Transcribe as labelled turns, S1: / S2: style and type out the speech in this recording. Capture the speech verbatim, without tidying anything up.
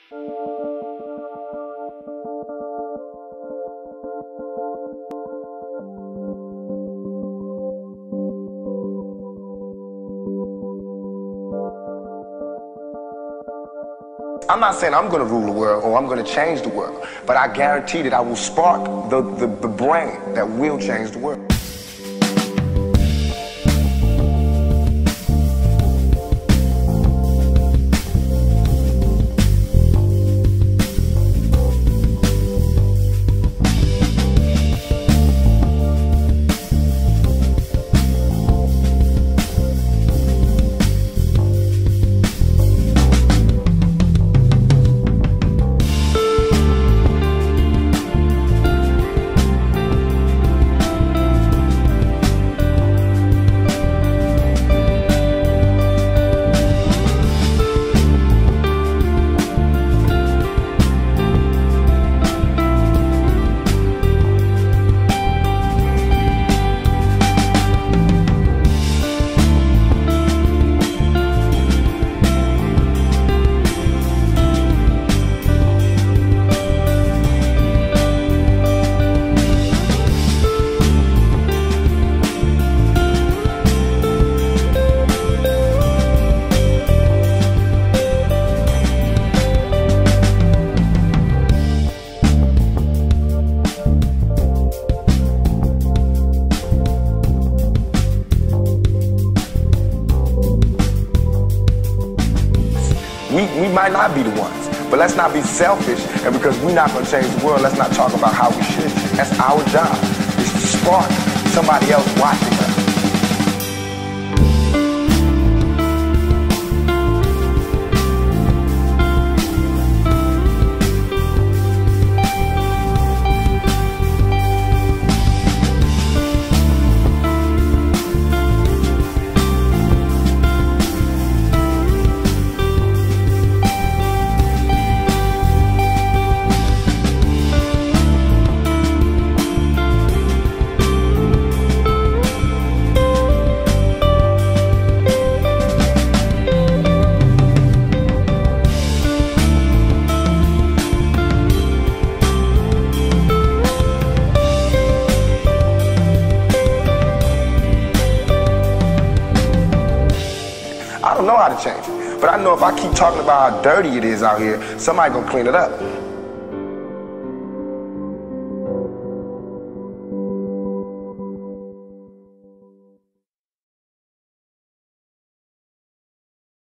S1: I'm not saying I'm going to rule the world or I'm going to change the world, but I guarantee that I will spark the, the, the brain that will change the world. We, we might not be the ones, but let's not be selfish, and because we're not going to change the world, let's not talk about how we should. That's our job, is to spark somebody else watching us. I don't know how to change it, but I know if I keep talking about how dirty it is out here, somebody gonna clean it up.